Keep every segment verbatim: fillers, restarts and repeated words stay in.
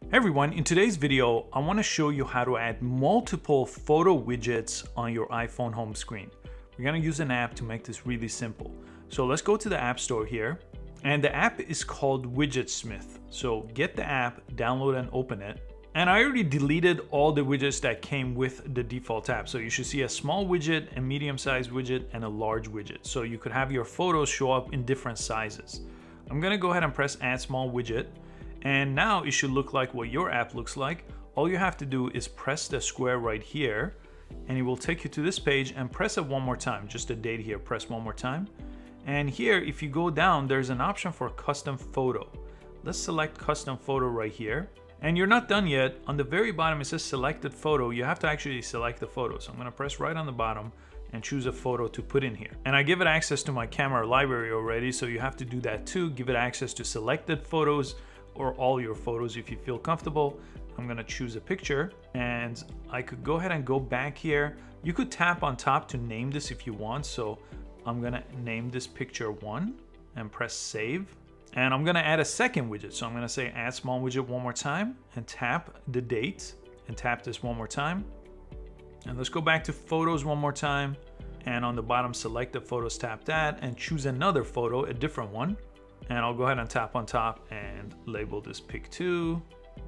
Hey everyone, in today's video, I want to show you how to add multiple photo widgets on your iPhone home screen. We're going to use an app to make this really simple. So let's go to the App Store here, and the app is called Widgetsmith. So get the app, download and open it. And I already deleted all the widgets that came with the default app. So you should see a small widget, a medium-sized widget, and a large widget. So you could have your photos show up in different sizes. I'm going to go ahead and press Add Small Widget. And now it should look like what your app looks like. All you have to do is press the square right here and it will take you to this page, and press it one more time. Just a date here, press one more time. And here, if you go down, there's an option for custom photo. Let's select custom photo right here. And you're not done yet. On the very bottom, it says selected photo. You have to actually select the photo. So I'm gonna press right on the bottom and choose a photo to put in here. And I give it access to my camera library already, so you have to do that too. Give it access to selected photos, or all your photos if you feel comfortable. I'm gonna choose a picture, and I could go ahead and go back here. You could tap on top to name this if you want. So I'm gonna name this picture one and press save. And I'm gonna add a second widget. So I'm gonna say add small widget one more time and tap the date and tap this one more time. And let's go back to photos one more time. And on the bottom, select the photos, tap that and choose another photo, a different one. And I'll go ahead and tap on top and label this pic two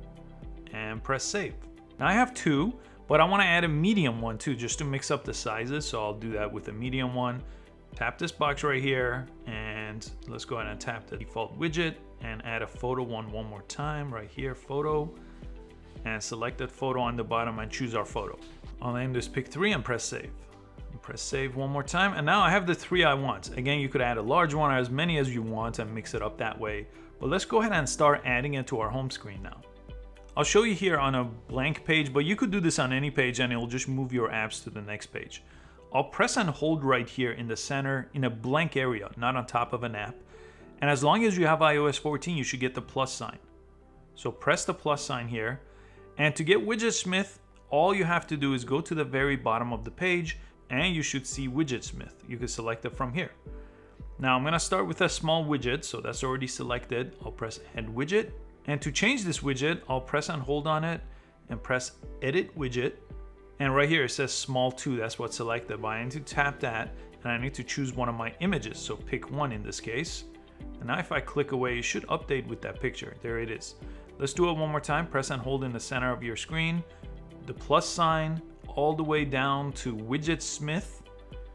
and press save. Now I have two, but I want to add a medium one too, just to mix up the sizes. So I'll do that with a medium one. Tap this box right here, and let's go ahead and tap the default widget and add a photo one one more time right here, photo, and select that photo on the bottom and choose our photo. I'll name this pic three and press save. Press save one more time, and now I have the three I want. Again, you could add a large one or as many as you want and mix it up that way. But let's go ahead and start adding it to our home screen now. I'll show you here on a blank page, but you could do this on any page and it'll just move your apps to the next page. I'll press and hold right here in the center in a blank area, not on top of an app. And as long as you have i O S fourteen, you should get the plus sign. So press the plus sign here. And to get Widgetsmith, all you have to do is go to the very bottom of the page, and you should see Widgetsmith. You can select it from here. Now I'm gonna start with a small widget, so that's already selected. I'll press Add Widget. And to change this widget, I'll press and hold on it and press Edit Widget. And right here it says Small two, that's what's selected, but I need to tap that and I need to choose one of my images, so pick one in this case. And now if I click away, it should update with that picture. There it is. Let's do it one more time. Press and hold in the center of your screen, the plus sign, all the way down to Widgetsmith,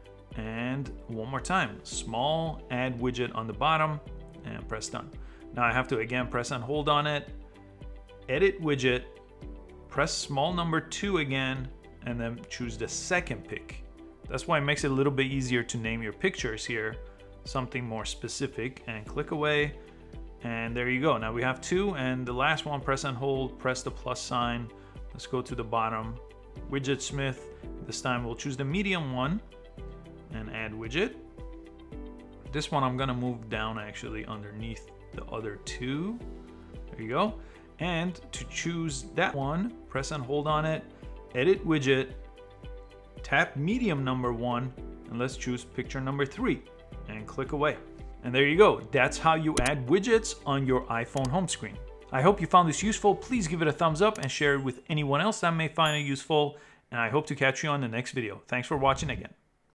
and one more time, small add widget on the bottom, and press done. Now I have to again press and hold on it, edit widget, press small number two again, and then choose the second pic. That's why it makes it a little bit easier to name your pictures here, something more specific, and click away, and there you go. Now we have two, and the last one, press and hold, press the plus sign. Let's go to the bottom, Widgetsmith. This time we'll choose the medium one and add widget. This one I'm gonna move down actually underneath the other two. There you go. And to choose that one, press and hold on it, edit widget, tap medium number one, and let's choose picture number three and click away. And there you go. That's how you add widgets on your iPhone home screen. I hope you found this useful. Please give it a thumbs up and share it with anyone else that may find it useful. And I hope to catch you on the next video. Thanks for watching again.